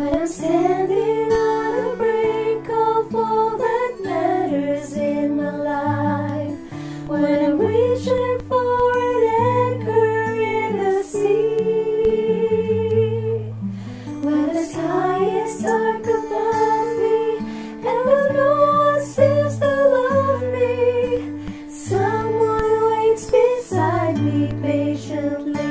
When I'm standing on the brink of all that matters in my life, when I'm reaching for an anchor in the sea, when the sky is dark above me and when no one seems to love me, someone waits beside me patiently.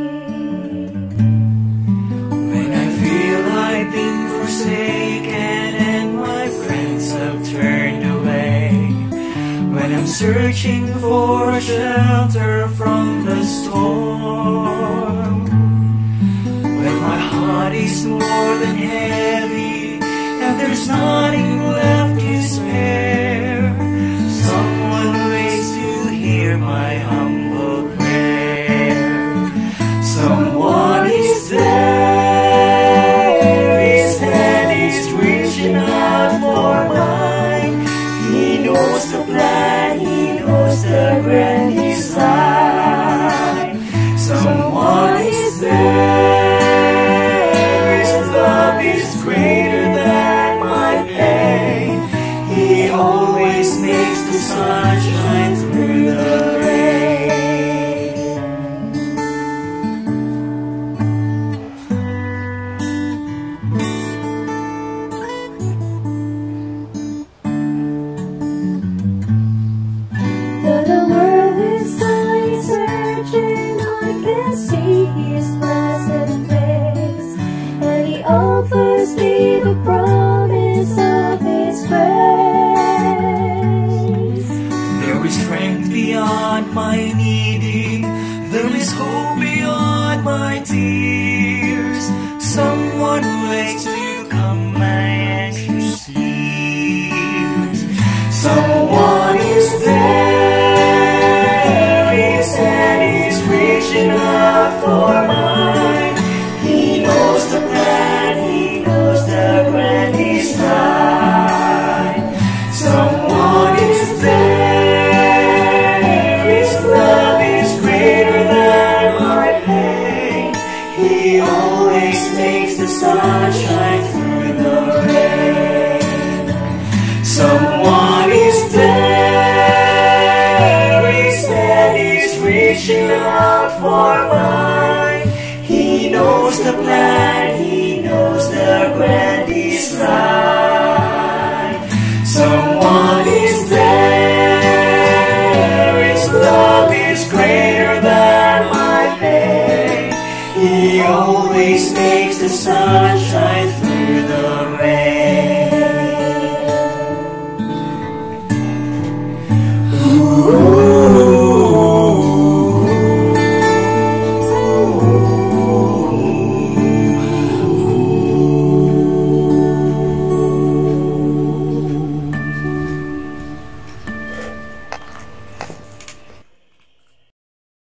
I've been forsaken and my friends have turned away, when I'm searching for a shelter from the storm, when my heart is more than heavy and there's nothing left to spare, someone waits to hear my humble prayer. Someone is there, the plan, he knows the grand design. Someone is there, his love is greater than my pain. He always makes the sun shine through the rain. See his pleasant face, and he offers me the promise of his grace. There is strength beyond my needing, there is hope beyond my tears. Someone waits to calm my anxious ears. Someone is there, his hand is reaching out for mine. He knows the plan, he knows the grand design. Someone is there, his love is greater than my pain. He always makes the sun shine through the rain. Someone is there, his hand is reaching out for mine. He knows the plan, he knows the grand design. Someone is there, his love is greater than my pain. He always makes the sun